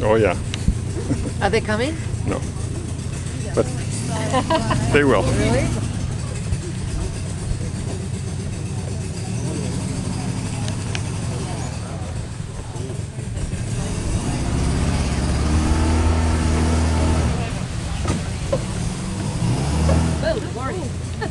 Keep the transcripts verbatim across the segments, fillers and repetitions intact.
Oh yeah. Are they coming? No. But they will. Really? Oh, good morning.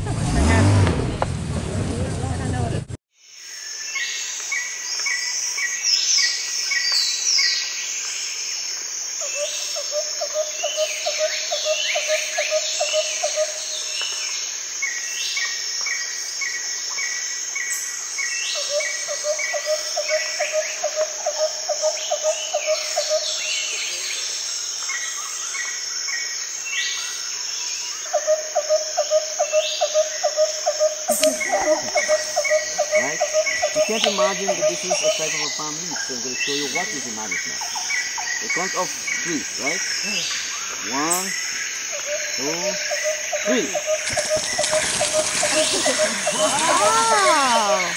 Right? You can't imagine that this is a type of a family, so I'm going to show you what is a marriage now. The count of three, right? One, two, three. Wow!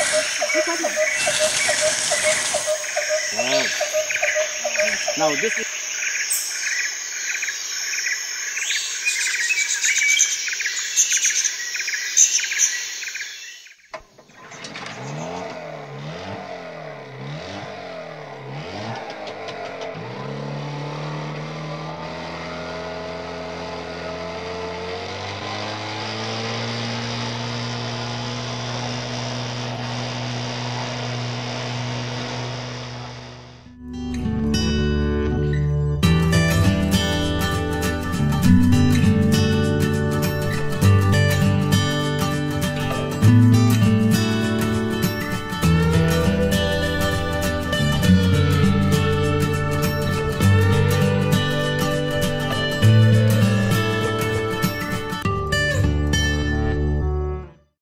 Wow. Now this is